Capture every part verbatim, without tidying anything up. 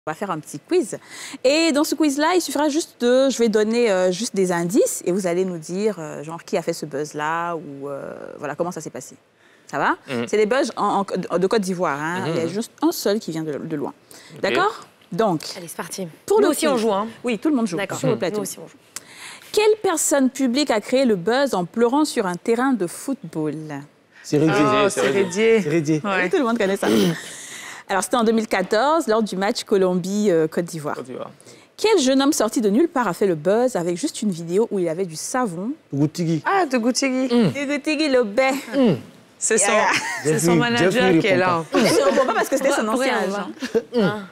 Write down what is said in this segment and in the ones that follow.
On va faire un petit quiz. Et dans ce quiz-là, il suffira juste de... Je vais donner euh, juste des indices et vous allez nous dire, euh, genre, qui a fait ce buzz-là ou, euh, voilà, comment ça s'est passé. Ça va? Mm-hmm. C'est des buzz en, en, de Côte d'Ivoire. Hein? Mm-hmm. Il y a juste un seul qui vient de, de loin. Okay. D'accord? Donc... Allez, c'est parti. Pour nous le aussi, quiz, on joue. Hein? Oui, tout le monde joue sur le plateau. Nous aussi, on joue. Quelle personne publique a créé le buzz en pleurant sur un terrain de football? C'est Rédier. Oh, c'est Rédier. C'est Rédier. Ouais. Tout le monde connaît ça. Alors, c'était en deux mille quatorze, lors du match Colombie-Côte d'Ivoire. Quel jeune homme sorti de nulle part a fait le buzz avec juste une vidéo où il avait du savon? Goutigui. Ah, de Goutigui. Mm. Goutigui Lobé. Mm. C'est son, yeah. son manager qui est là. Je ne réponds pas parce que c'était son ancien agent.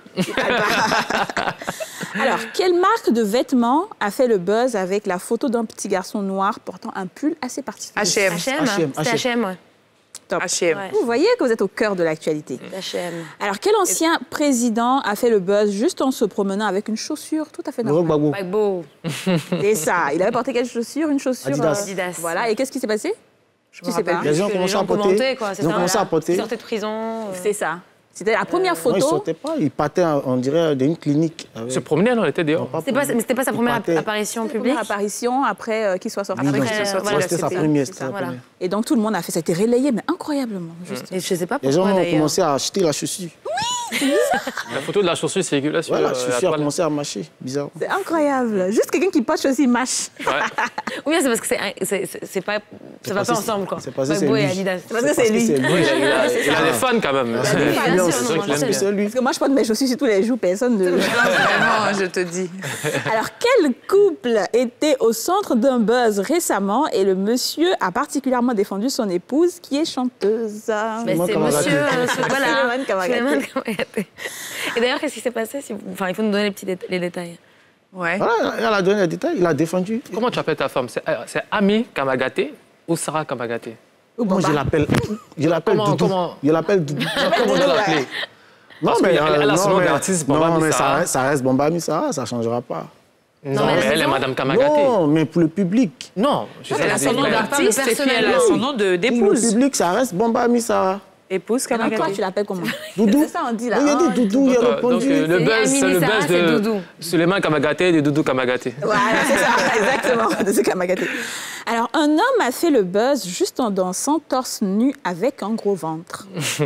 Alors, quelle marque de vêtements a fait le buzz avec la photo d'un petit garçon noir portant un pull assez particulier? H et M. H et M. C'était H et M, ouais. Top. H et M. Ouais. Vous voyez que vous êtes au cœur de l'actualité. H et M. Alors, quel ancien président a fait le buzz juste en se promenant avec une chaussure tout à fait normale? Gbagbo. Et ça, il avait porté quelle chaussure? Une chaussure Adidas. Euh... Sais Voilà, et qu'est-ce qui s'est passé? Je tu sais pas. Les gens ont commencé à porter. Ils ont commencé à porter. Ils sortaient de prison. Euh... C'est ça. C'était la première photo. Non, il ne sortait pas, il partait, on dirait, d'une clinique. Avec... Se promenait, non, il était dehors. C'était pas, mais c'était pas sa première partait... apparition publique. Première apparition après euh, qu'il soit sorti. Oui, après, euh, voilà, c'était sa première. Ça, voilà. Et donc tout le monde a fait, ça a été relayé, mais incroyablement. Juste. Et je sais pas pourquoi. Les gens ont commencé à acheter la chaussure. Oui. La photo de la chaussure circule là sur ouais, la chaussure a commencé à mâcher, bizarre. C'est incroyable. Juste quelqu'un qui porte chaussure mâche. Ouais. Ou bien c'est parce que c'est pas, ça va pas ensemble quoi. C'est parce que c'est lui. C'est parce que c'est lui. Il a des fans quand même. C'est lui. Parce que moi je porte mes chaussures sur tous les jours, personne ne. Vraiment, je te dis. Alors quel couple était au centre d'un buzz récemment et le monsieur a particulièrement défendu son épouse qui est chanteuse? C'est monsieur. Voilà. Et d'ailleurs, qu'est-ce qui s'est passé si vous... Enfin, il faut nous donner les petits dé les détails. Ouais. Voilà, elle a donné les détails, il a défendu. Comment tu appelles ta femme? C'est Ami Kamagaté ou Sarah Kamagaté? Moi, je l'appelle je l'appelle Doudou. Comment... Je l'appelle Doudou. Comment tu l'appeler? Non, mais elle, elle a son nom d'artiste, Bombami Non, mais Sarah. ça reste Bombami Sarah, ça ne changera pas. Non, mais elle est Madame Kamagaté. Non, mais pour le public. Non, je sais. Elle a son nom d'artiste et puis elle a son nom d'épouse. Pour le public, ça reste Bombami Sarah. Épouse Kamagaté. Toi, tu l'appelles comment? Doudou. C'est ça, on dit là. Il a dit Doudou, il a répondu. Donc, le buzz, c'est le buzz de Suleiman Kamagaté et de Doudou Kamagaté. Voilà, c'est ça, exactement, de ce Kamagaté. Alors, un homme a fait le buzz juste en dansant torse nu avec un gros ventre.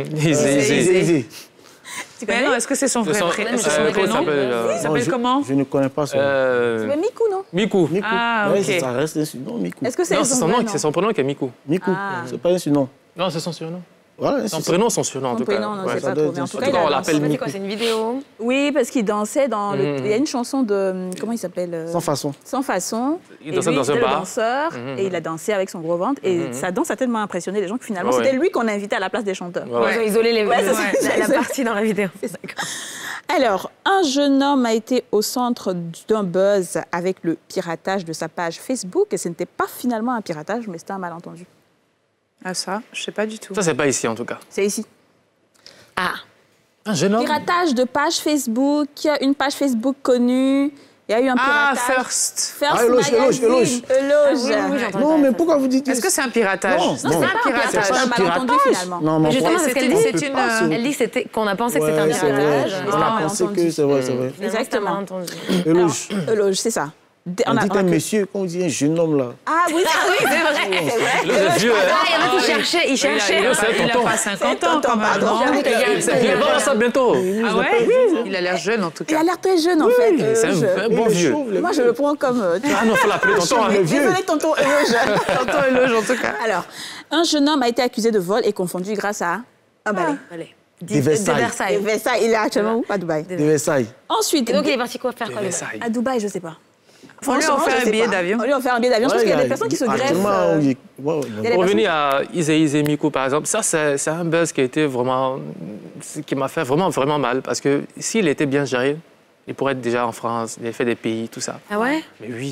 Easy. Mais non, est-ce que c'est son vrai prénom? Il s'appelle comment? Je ne connais pas son nom. C'est Mikou, non? Mikou. Ah, ok. Ça reste un surnom, Mikou. Est-ce que c'est son nom? C'est son prénom qui est Mikou. Mikou, c'est pas un surnom. Non, c'est son surnom. Voilà, son prénom, son surnom, en tout cas. Non, non, c'est pas trop. Mais en tout cas, on l'appelle Mikou. C'est une vidéo? Oui, parce qu'il dansait dans le... Il y a une chanson de... Comment il s'appelle? Sans façon. Sans façon. Il dansait dans un bar. Le danseur, et il a dansé avec son gros ventre. Et sa danse a tellement impressionné les gens que finalement, c'était lui qu'on a invité à la place des chanteurs. Ils ont isolé les... la partie dans la vidéo. Alors, un jeune homme a été au centre d'un buzz avec le piratage de sa page Facebook. Et ce n'était pas finalement un piratage, mais c'était un malentendu. Ah ça, je sais pas du tout. Ça, c'est pas ici, en tout cas. C'est ici. Ah. Un jeune homme. Piratage de page Facebook, une page Facebook connue. Il y a eu un piratage. Ah, First. First ah, éloge, éloge, éloge. Éloge. Ah, oui, oui, non, mais pourquoi vous dites... Est-ce que c'est un piratage? Non, non, c'est pas un piratage. C'est un malentendu, finalement. Non, mais justement, c'est qu'elle dit, c'est une... Elle dit qu'on a pensé que c'était un piratage. On a pensé que c'est vrai, c'est vrai. Exactement. Éloge. Éloge, c'est ça. On dit un monsieur, quand on dit un jeune homme, là. Ah oui, c'est vrai. Le vieux, il cherchait, il cherchait. Il a pas cinquante ans, quand même. Il va ça bientôt. Ah ouais? Il a l'air jeune, en tout cas. Il a l'air très jeune, en fait. C'est un bon vieux. Moi, je le prends comme... Ah non, il faut l'appeler tonton. Désolé, tonton Éloge. Tonton Éloge, en tout cas. Alors, un jeune homme a été accusé de vol et confondu grâce à un balai. De Versailles. De Versailles. Il est actuellement où? À Dubaï. De Versailles. Ensuite... Et donc, il est parti quoi faire quoi? À Dubaï, je sais pas. On lui a offert un billet d'avion. On lui a offert un billet d'avion. Je pense qu'il y a des personnes qui se greffent. Euh... Pour revenir à Izé Izé Mikou, par exemple, ça, c'est un buzz qui a été vraiment... qui m'a fait vraiment, vraiment mal. Parce que s'il était bien géré, il pourrait être déjà en France, il a fait des pays, tout ça. Ah ouais? Mais oui.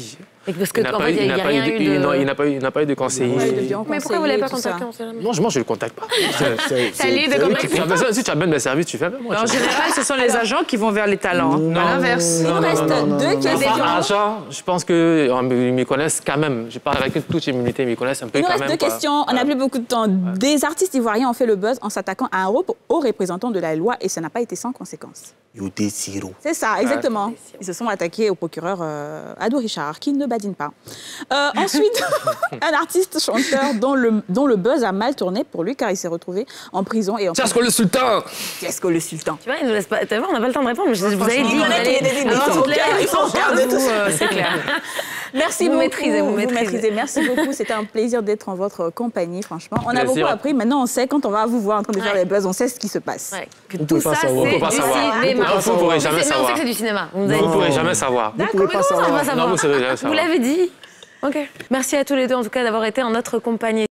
Et parce que, en fait, il n'y a rien eu de... Non, il n'a pas eu il n'a pas eu de conseiller. Mais pourquoi vous ne l'avez pas contacté? Non, moi, je ne le contacte pas. T'as lié de contacter. Si tu as besoin de mes services, tu fais. En général, ce sont les agents qui vont vers les talents. À l'inverse. Il nous reste deux questions. Agents, je pense qu'ils me connaissent quand même. Je parle avec toute immunité, ils me connaissent un peu quand même. Il nous reste deux questions. On n'a plus beaucoup de temps. Des artistes ivoiriens ont fait le buzz en s'attaquant à un haut représentant de la loi et ça n'a pas été sans conséquence. C'est ça, exactement. Ils se sont attaqués au procureur euh, Adou Richard, qui ne badine pas. Euh, ensuite, un artiste chanteur dont le, dont le buzz a mal tourné pour lui, car il s'est retrouvé en prison. Et en Tiasco le sultan. Tiasco le sultan. Tu vois, il nous laisse pas... T'as vu, on n'a pas le temps de répondre, mais je vous avais dit... Ils sont chers de tout. C'est clair. Merci vous beaucoup. Maîtrisez, vous, vous maîtrisez. maîtrisez. Merci beaucoup. C'était un plaisir d'être en votre compagnie, franchement. On a beaucoup appris. Maintenant, on sait, quand on va vous voir en train de faire les buzz, on sait ce qui se passe. Ouais. Que tout ça, c'est du cinéma. Vous ne pourrez jamais savoir. Mais on sait que c'est du cinéma. Vous ne pourrez jamais savoir. Vous ne pourrez pas savoir. Vous l'avez dit. OK. Merci à tous les deux, en tout cas, d'avoir été en notre compagnie.